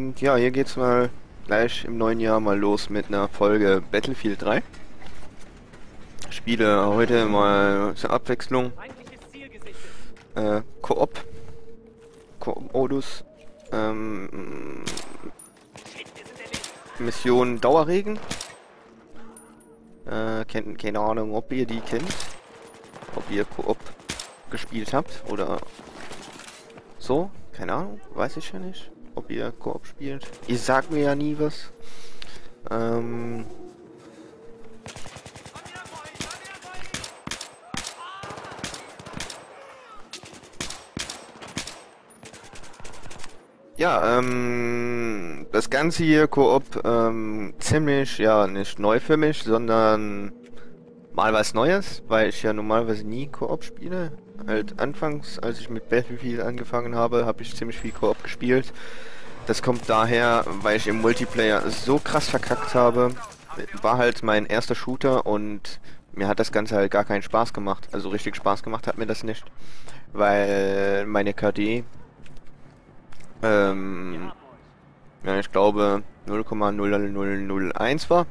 Ja, hier geht's mal gleich im neuen Jahr mal los mit einer Folge Battlefield 3. Spiele heute mal zur Abwechslung Koop, Koop-Modus, Mission Dauerregen. Keine Ahnung, ob ihr die kennt, ob ihr Koop gespielt habt oder so. Keine Ahnung, weiß ich ja nicht, ob ihr Koop spielt. Ihr sagt mir ja nie was. Ja, das Ganze hier Koop, ziemlich, ja, nicht neu für mich, sondern mal was Neues, weil ich ja normalerweise nie Koop spiele. Halt anfangs, als ich mit Battlefield angefangen habe, habe ich ziemlich viel Koop gespielt. Das kommt daher, weil ich im Multiplayer so krass verkackt habe. War halt mein erster Shooter und mir hat das Ganze halt gar keinen Spaß gemacht. Also richtig Spaß gemacht hat mir das nicht, weil meine KD ja, ich glaube 0,0001 war.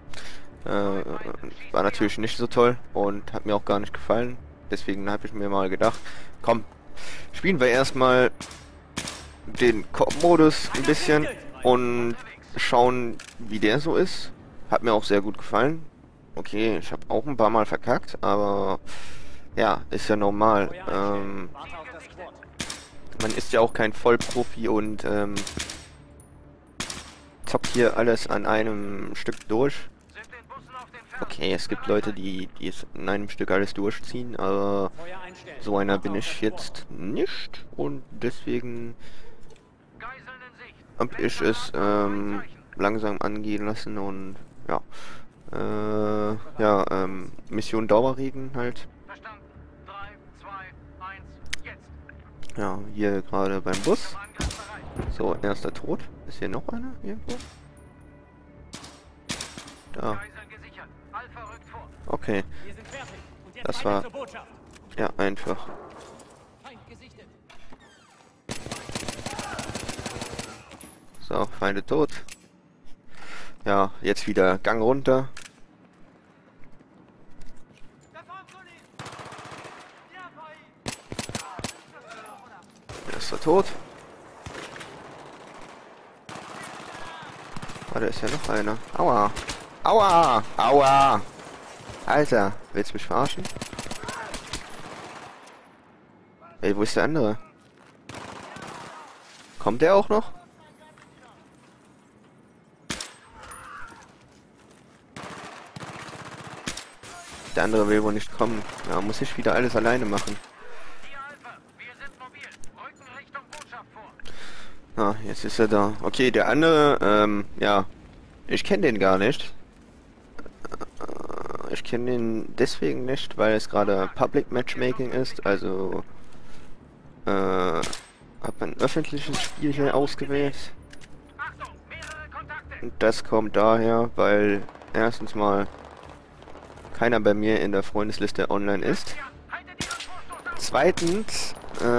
War natürlich nicht so toll und hat mir auch gar nicht gefallen. Deswegen habe ich mir mal gedacht, komm, spielen wir erstmal den Koop-Modus ein bisschen und schauen, wie der so ist. Hat mir auch sehr gut gefallen. Okay, ich habe auch ein paar Mal verkackt, aber ja, ist ja normal. Man ist ja auch kein Vollprofi und zockt hier alles an einem Stück durch. Okay, es gibt Leute, die es in einem Stück alles durchziehen, aber so einer bin ich jetzt nicht und deswegen habe ich es langsam angehen lassen und ja, Mission Dauerregen halt. Ja, hier gerade beim Bus. So, erster Tod. Ist hier noch einer irgendwo? Da. Okay. Das war ja einfach. So, Feinde tot. Ja, jetzt wieder Gang runter. Erster tot. Ah, da ist ja noch einer. Aua. Aua. Aua. Alter, willst du mich verarschen? Ey, wo ist der andere? Kommt der auch noch? Der andere will wohl nicht kommen. Ja, muss ich wieder alles alleine machen. Ah, jetzt ist er da. Okay, der andere, ja, ich kenne den gar nicht. Ich kenne den deswegen nicht, weil es gerade Public Matchmaking ist, also habe ein öffentliches Spiel hier ausgewählt. Und das kommt daher, weil erstens mal keiner bei mir in der Freundesliste online ist. Zweitens,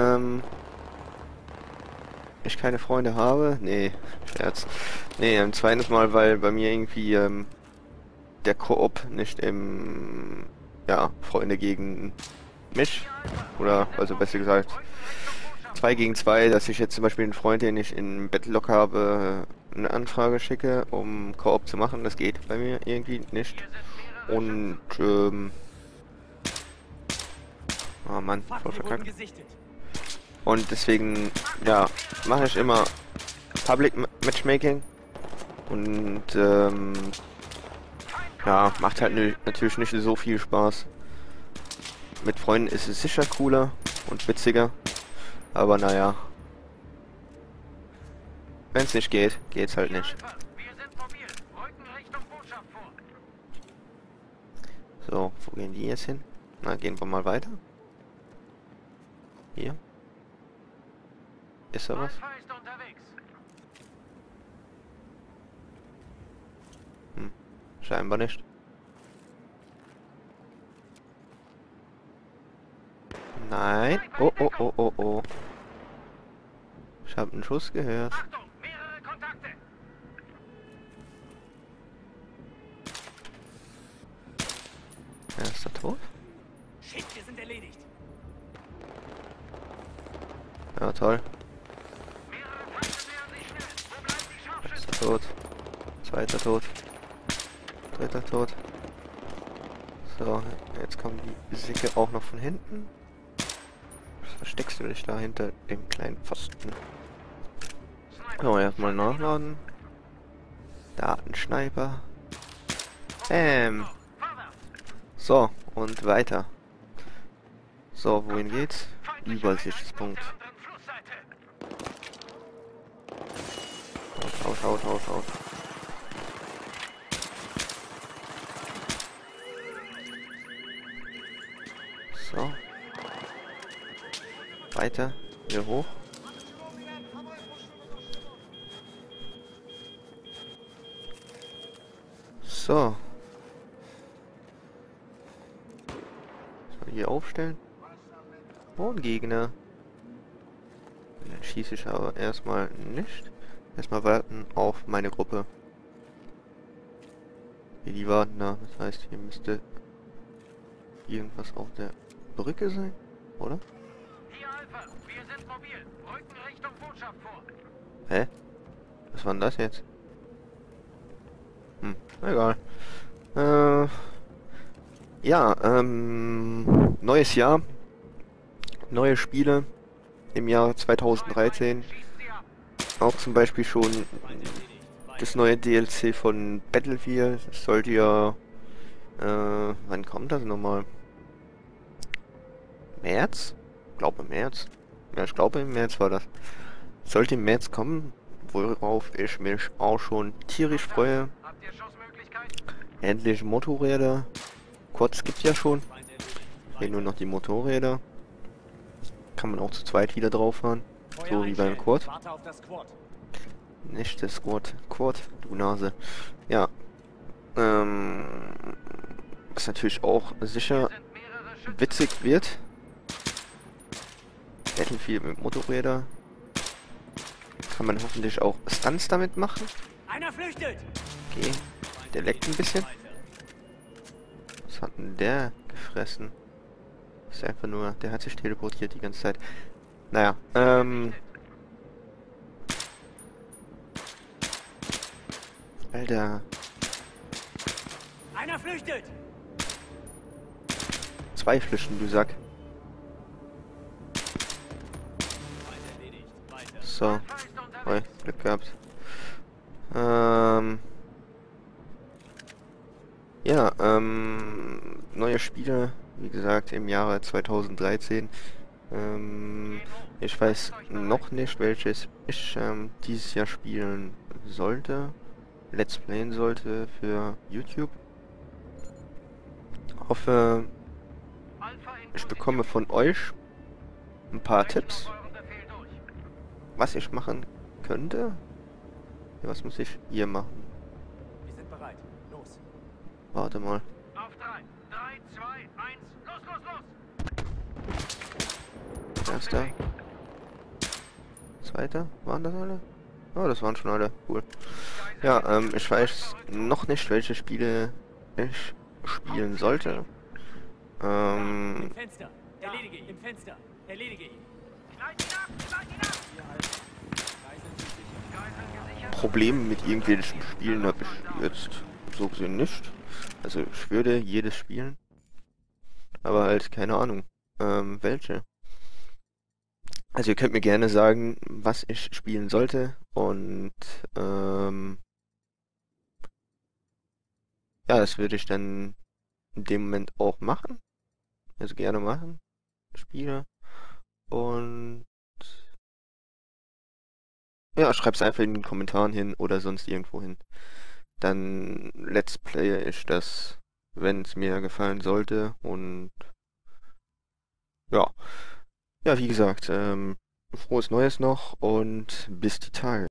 ich keine Freunde habe. Nee, Scherz. Nee, zweitens mal, weil bei mir irgendwie der Koop nicht im, ja, Freunde gegen mich, oder also besser gesagt 2 gegen 2, dass ich jetzt zum Beispiel einen Freund, den ich in Battlelog habe, eine Anfrage schicke, um Koop zu machen, das geht bei mir irgendwie nicht. Und oh Mann, voll verkackt. Und deswegen, ja, mache ich immer Public Matchmaking und ja, macht halt natürlich nicht so viel Spaß. Mit Freunden ist es sicher cooler und witziger, aber naja, wenn es nicht geht, geht's halt nicht. So, wo gehen die jetzt hin? Na, gehen wir mal weiter. Hier. Ist da was? Hm, scheinbar nicht. Nein. Oh. Ich habe einen Schuss gehört. tot? Shit, wir sind erledigt. Ja, toll. Erster tot. Zweiter tot. Dritter tot. So, jetzt kommen die Sicke auch noch von hinten. Was versteckst du dich da hinter dem kleinen Pfosten? So, erstmal nachladen. Datenschneiper. So, und weiter. So, wohin geht's? Übersichtspunkt. Out. So. Weiter. Hier hoch. So. Hier aufstellen. Und Gegner. Dann schieße ich aber erstmal nicht. Erstmal warten auf meine Gruppe. Die warten da. Das heißt, hier müsste irgendwas auf der Brücke sein, oder? Hier Alpha, wir sind mobil. Rücken Richtung Botschaft vor. Hä? Was war denn das jetzt? Egal. Ja, neues Jahr. Neue Spiele im Jahr 2013. Auch zum Beispiel schon das neue DLC von Battlefield. Das sollte ja... wann kommt das nochmal? März? Ich glaube März. Ja, ich glaube im März war das. Sollte im März kommen, worauf ich mich auch schon tierisch freue. Endlich Motorräder. Quads gibt ja schon. Hier nur noch die Motorräder. Kann man auch zu zweit wieder drauf fahren. So wie beim Quad. Nicht das Quad. Quad, du Nase. Ja. Was natürlich auch sicher witzig wird. Battlefield mit Motorräder. Kann man hoffentlich auch Stunts damit machen. Einer flüchtet! Okay. Der leckt ein bisschen. Was hat denn der gefressen? Ist einfach nur... Der hat sich teleportiert die ganze Zeit. Naja, Alter. Einer flüchtet! 2 Flischen, du Sack. So. Oi, Glück gehabt. Ja, neue Spiele, wie gesagt, im Jahre 2013. Ich weiß noch nicht, welches ich dieses Jahr spielen sollte. Let's Playen sollte für YouTube. Hoffe, ich bekomme von euch ein paar Tipps, was ich machen könnte. Ja, was muss ich hier machen? Wir sind bereit. Los. Warte mal. Auf 3. 3, 2, 1. Los! Erster. Zweiter. Waren das alle? Oh, das waren schon alle. Cool. Ja, ich weiß noch nicht, welche Spiele ich spielen sollte. Im Fenster. Erledige ihn. Im Fenster. Erledige ihn. Schneid ihn ab! Schneid ihn ab! Probleme mit irgendwelchen Spielen habe ich jetzt so gesehen nicht. Also ich würde jedes spielen. Aber halt keine Ahnung. Welche. Also ihr könnt mir gerne sagen, was ich spielen sollte. Und ja, das würde ich dann in dem Moment auch machen. Also gerne machen. Spiele. Und ja, schreib's einfach in den Kommentaren hin oder sonst irgendwo hin. Dann let's playe ich das, wenn es mir gefallen sollte. Und ja. Ja, wie gesagt, frohes Neues noch und bis die Tage.